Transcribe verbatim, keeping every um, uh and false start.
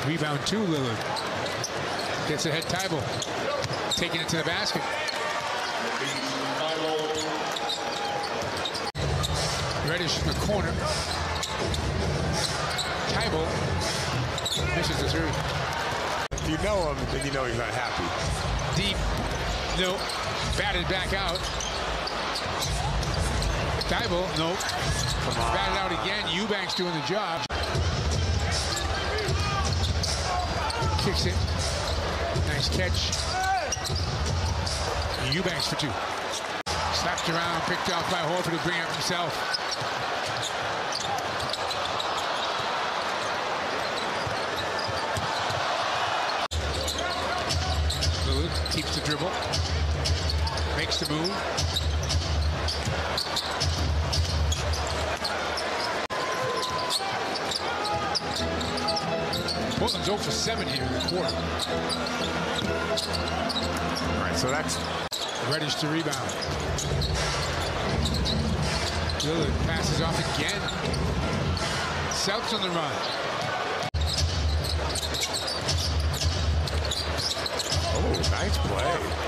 Rebound two, Lillard. Gets ahead, Thybulle. Taking it to the basket. Reddish in the corner. Thybulle misses the three. If you know him, then you know he's not happy. Deep. No. Batted back out. Thybulle, nope. Come on. Batted out again. Eubanks doing the job. Kicks it. Nice catch. Eubanks for two. Slapped around, picked off by Horford to bring up himself. Lillard keeps the dribble. Makes the move. Portland's zero for seven here in the quarter. All right, so that's... Reddish to rebound. Lillard passes off again. Celtics on the run. Oh, nice play.